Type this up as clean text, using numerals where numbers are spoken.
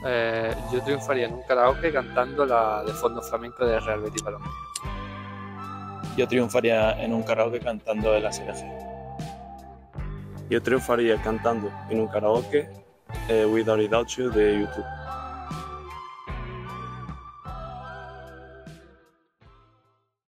Yo triunfaría en un karaoke cantando la de fondo flamenco de Real Betis Balompié. Yo triunfaría en un karaoke cantando el ASLG. Yo triunfaría cantando en un karaoke With or Without You de YouTube.